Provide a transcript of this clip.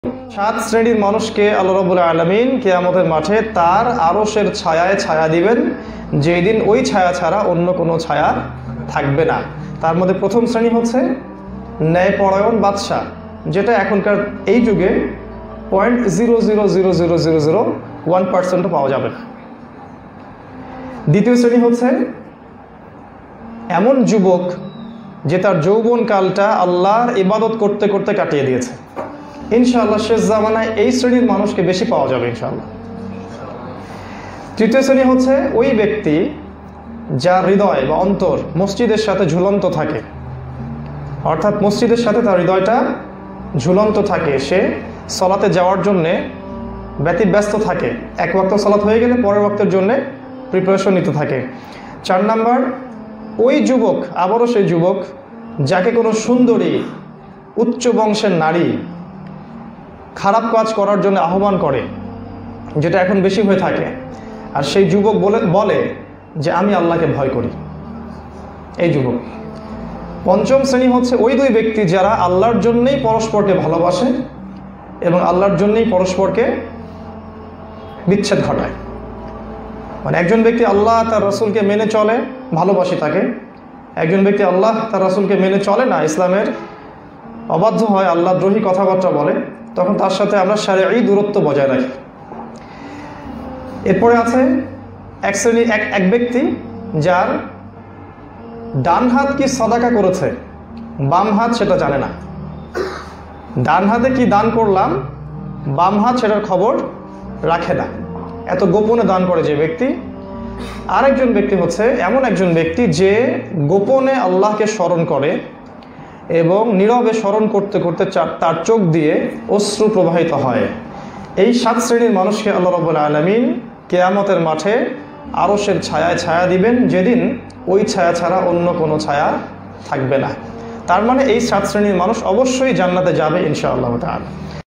সাত শ্রেণীর মানুষকে আল্লাহ রাব্বুল আলামিন কিয়ামতের মাঠে তার আরশের ছায়ায় ছায়া দিবেন, যেই দিন ওই ছায়া ছাড়া অন্য কোনো ছায়া থাকবে না। তার মধ্যে প্রথম শ্রেণী হচ্ছে ন্যায়পরায়ণ বাদশাহ, যেটা এখনকার এই যুগে 0.0000001% পাওয়া যাবে না। দ্বিতীয় শ্রেণী হচ্ছে এমন যুবক যে তার যৌবনকালটা আল্লাহর ইবাদত করতে করতে কাটিয়ে দিয়েছে। ইনশাআল্লাহ শেষ জামানায় এই শ্রেণীর মানুষকে বেশি পাওয়া যাবে ইনশাআল্লাহ। তৃতীয় শ্রেণী হচ্ছে ওই ব্যক্তি যার হৃদয় বা অন্তর মসজিদের সাথে ঝুলন্ত থাকে, অর্থাৎ মসজিদের সাথে তার হৃদয়টা ঝুলন্ত থাকে। সে সলাতে যাওয়ার জন্যে ব্যতিব্যস্ত থাকে, এক ওয়াক্ত সলাত হয়ে গেলে পরের ওয়াক্তের জন্যে প্রিপারেশন নিতে থাকে। 4 নাম্বার, ওই যুবক আবারও সেই যুবক যাকে কোনো সুন্দরী উচ্চ বংশের নারী খারাপ কাজ করার জন্য আহ্বান করে, যেটা এখন বেশি হয়ে থাকে, আর সেই যুবক বলে যে আমি আল্লাহকে ভয় করি, এই যুবক। 5ম শ্রেণী হচ্ছে ওই দুই ব্যক্তি যারা আল্লাহর জন্যই পরস্পরকে ভালোবাসে এবং আল্লাহর জন্যই পরস্পরকে বিচ্ছেদ ঘটায়। মানে একজন ব্যক্তি আল্লাহ তার রাসূলকে মেনে চলে, ভালোবাসি তাকে। একজন ব্যক্তি আল্লাহ তার রাসূলকে মেনে চলে না, ইসলামের অবাধ্য হয়, আল্লাহদ্রোহী কথাবার্তা বলে, তখন তার সাথে আমরা শারঈ দূরত্ব বজায় রাখি। এরপরে আছে এক শ্রেণী এক ব্যক্তি যার ডান হাত কি সাদাকা করেছে, বাম হাত সেটা জানে না। ডান হাতে কি দান করলাম, বাম হাত সেটার খবর রাখে না, এত গোপনে দান করে যে ব্যক্তি। আরেকজন ব্যক্তি হচ্ছে এমন একজন ব্যক্তি যে গোপনে আল্লাহকে স্মরণ করে এবং নীরবে স্মরণ করতে করতে তার চোখ দিয়ে অশ্রু প্রবাহিত হয়। এই 7 শ্রেণীর মানুষকে আল্লাহ রাব্বুল আলামিন কিয়ামতের মাঠে আরশের ছায়ায় ছায়া দিবেন, যেদিন ওই ছায়া ছাড়া অন্য কোনো ছায়া থাকবে না। তার মানে এই 7 শ্রেণীর মানুষ অবশ্যই জান্নাতে যাবে ইনশাআল্লাহ তাআলা।